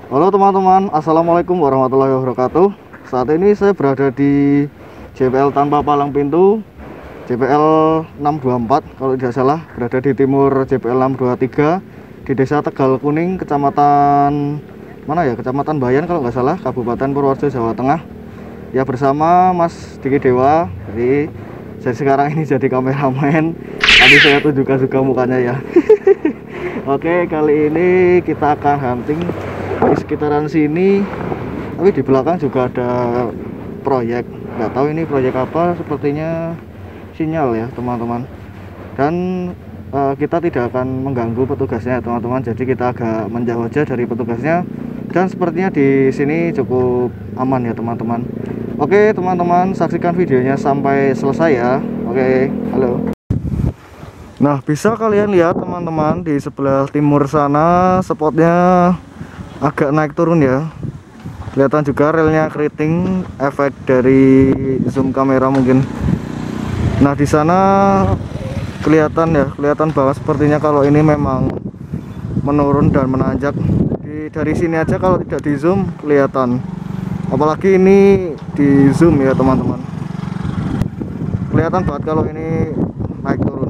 Halo teman-teman, assalamualaikum warahmatullahi wabarakatuh. Saat ini saya berada di JPL tanpa palang pintu, JPL 624 kalau tidak salah, berada di timur JPL 623 di Desa Tegal Kuning, Kecamatan mana ya? Kecamatan Bayan kalau nggak salah, Kabupaten Purworejo, Jawa Tengah. Ya, bersama Mas Diki Dewa. Jadi saya sekarang ini jadi kameramen. Tadi saya tunjukkan juga mukanya ya. Oke, kali ini kita akan hunting di sekitaran sini, tapi di belakang juga ada proyek. Nggak tahu ini proyek apa, sepertinya sinyal ya teman-teman. Dan kita tidak akan mengganggu petugasnya teman-teman, jadi kita agak menjauh aja dari petugasnya. Dan sepertinya di sini cukup aman ya teman-teman. Oke teman-teman, saksikan videonya sampai selesai ya. Oke, halo. Nah, bisa kalian lihat teman-teman, di sebelah timur sana spotnya agak naik turun ya. Kelihatan juga relnya keriting, efek dari zoom kamera mungkin. Nah, di sana kelihatan banget sepertinya kalau ini memang menurun dan menanjak. Dari sini aja kalau tidak di zoom kelihatan. Apalagi ini di zoom ya teman-teman. Kelihatan banget kalau ini naik turun.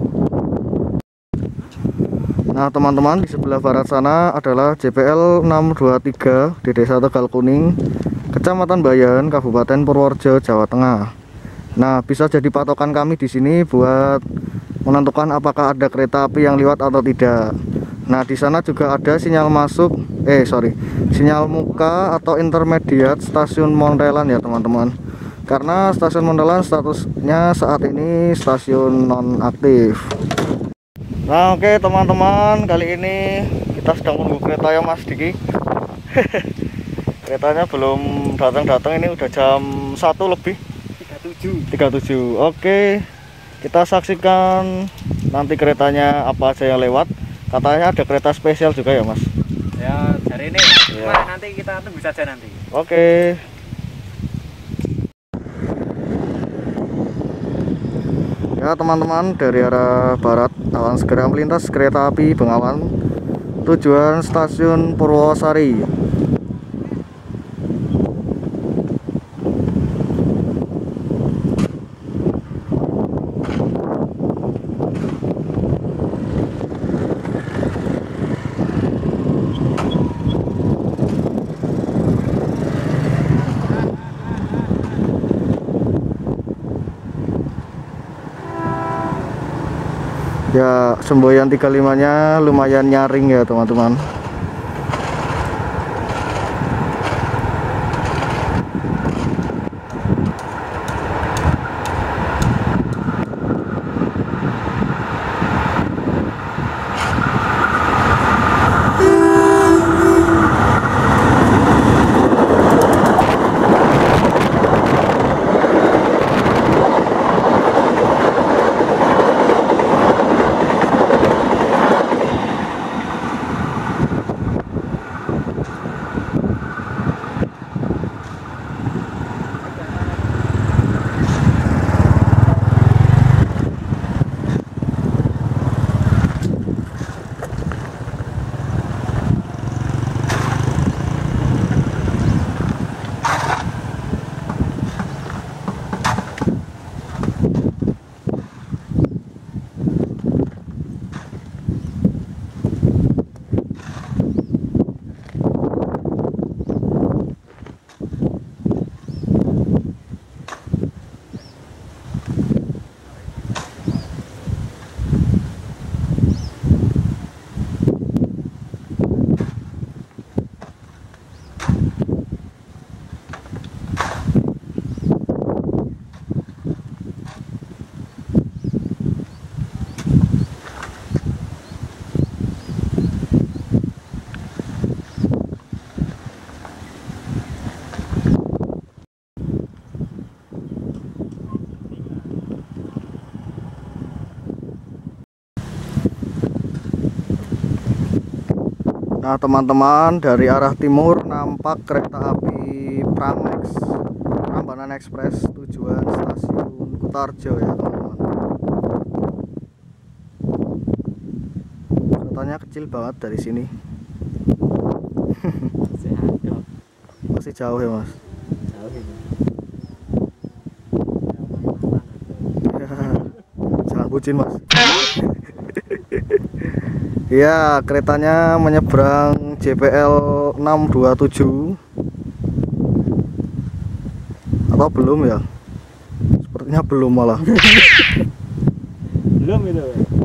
Nah teman-teman, di sebelah barat sana adalah JPL 623 di Desa Tegal Kuning, Kecamatan Bayan, Kabupaten Purworejo, Jawa Tengah. Nah, bisa jadi patokan kami di sini buat menentukan apakah ada kereta api yang lewat atau tidak. Nah, di sana juga ada sinyal sinyal muka atau intermediate stasiun Montelan ya teman-teman. Karena stasiun Montelan statusnya saat ini stasiun non-aktif. Nah, oke teman-teman, kali ini kita sedang menunggu kereta ya Mas Diki. Keretanya belum datang-datang, ini udah jam 1 lebih 37. Oke, kita saksikan nanti keretanya apa aja yang lewat. Katanya ada kereta spesial juga ya Mas ya, hari ini ya. Nanti kita tunggu saja nanti. Oke. Ya teman-teman, dari arah barat akan segera melintas kereta api Bengawan tujuan stasiun Purwosari. Ya, semboyan 35-nya lumayan nyaring ya teman-teman. Nah teman-teman, dari arah timur nampak kereta api Prambanan Express tujuan stasiun Kutarjo ya teman-teman. Keretanya kecil banget dari sini. jauh ya Mas. Jauh itu. Jangan bucin Mas. Ya, keretanya menyeberang JPL 627 atau belum ya? Sepertinya belum malah. Belum itu.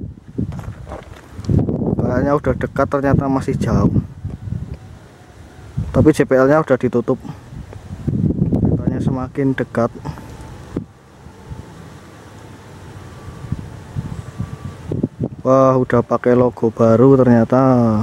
Kayaknya udah dekat, ternyata masih jauh. Tapi JPL-nya udah ditutup. Keretanya semakin dekat. Wah, udah pakai logo baru ternyata.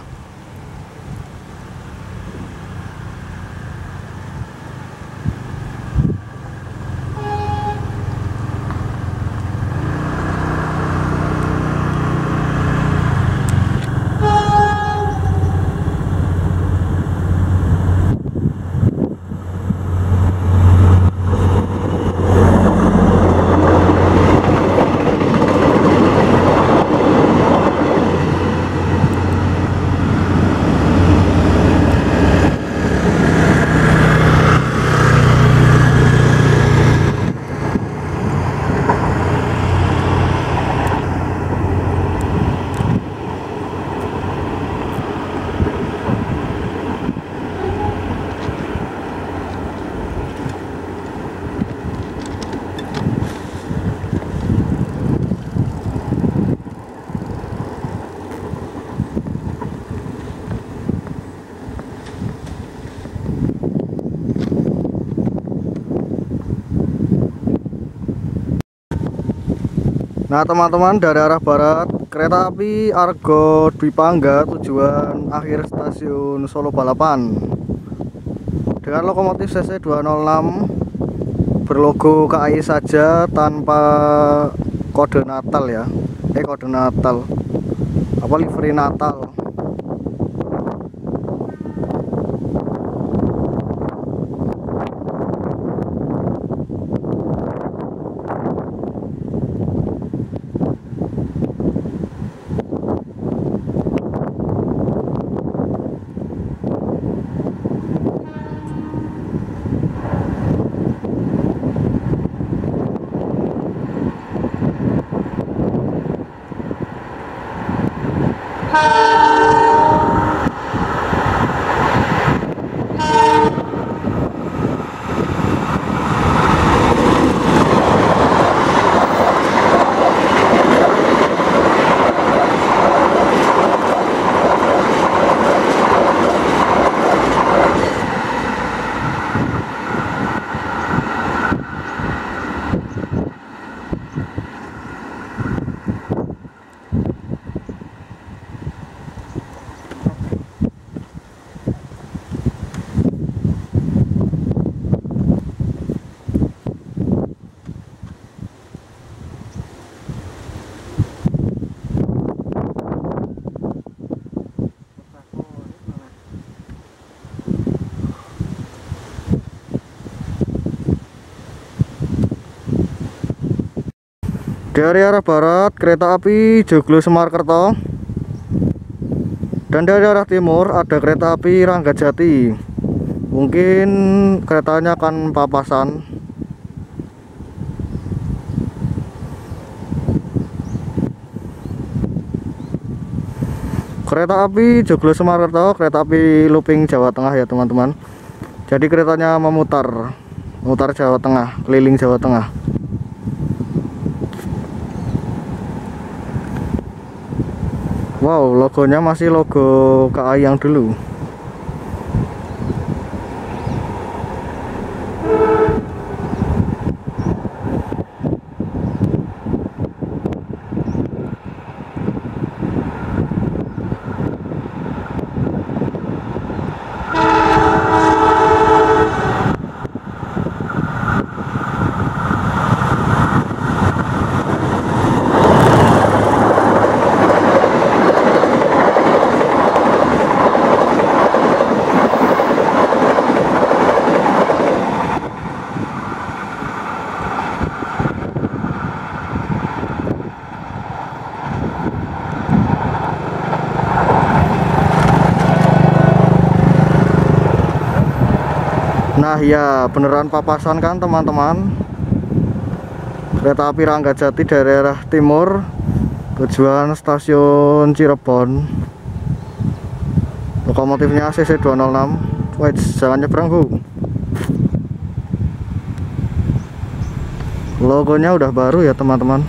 Nah teman-teman, dari arah barat kereta api Argo Dwi Pangga tujuan akhir stasiun Solo Balapan dengan lokomotif CC 206 berlogo KAI saja tanpa kode Natal ya, kode Natal apa livery Natal. Dari arah barat kereta api Joglo Semarkerto, dan dari arah timur ada kereta api Ranggajati. Mungkin keretanya akan papasan. Kereta api Joglo Semarkerto, kereta api looping Jawa Tengah ya teman-teman. Jadi keretanya memutar Jawa Tengah, keliling Jawa Tengah. Wow, logonya masih logo KAI yang dulu. Nah ya, beneran papasan kan teman-teman. Kereta api Ranggajati daerah timur tujuan stasiun Cirebon. Lokomotifnya CC206. Wait, jangan nyebrang bu. Logonya udah baru ya teman-teman.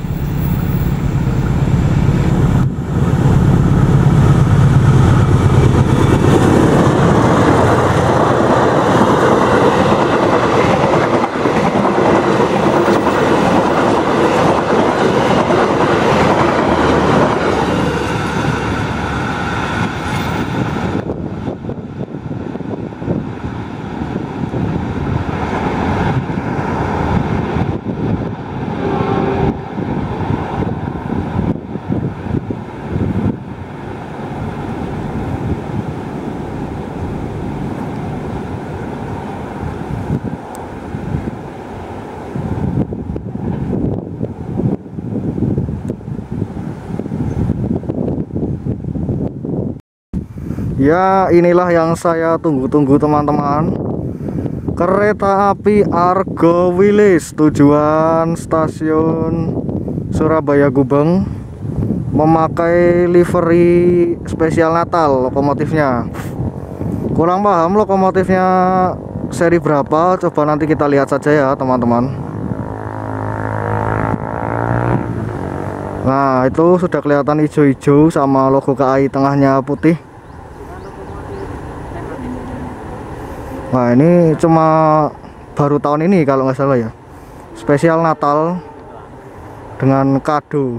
Ya, inilah yang saya tunggu-tunggu teman-teman. Kereta api Argo Wilis tujuan stasiun Surabaya Gubeng, memakai livery spesial Natal lokomotifnya. Kurang paham lokomotifnya seri berapa, coba nanti kita lihat saja ya teman-teman. Nah, itu sudah kelihatan hijau-hijau sama logo KAI tengahnya putih. Nah, ini cuma baru tahun ini kalau nggak salah ya, spesial Natal dengan kado.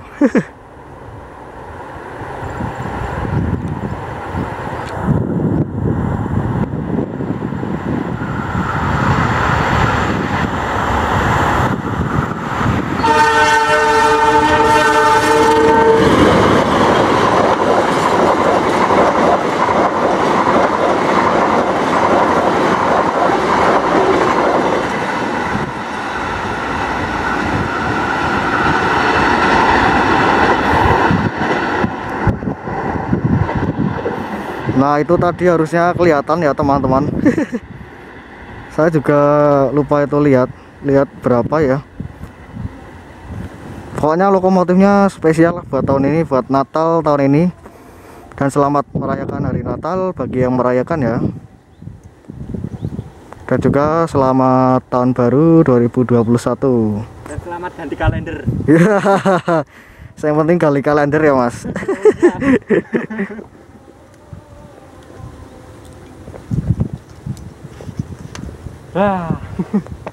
Nah, itu tadi harusnya kelihatan ya teman-teman. Saya juga lupa itu lihat berapa ya. Pokoknya lokomotifnya spesial buat tahun ini, buat Natal tahun ini. Dan selamat merayakan hari Natal bagi yang merayakan ya. Dan juga selamat tahun baru 2021. Dan selamat ganti kalender. Yang penting kali kalender ya mas. Wah.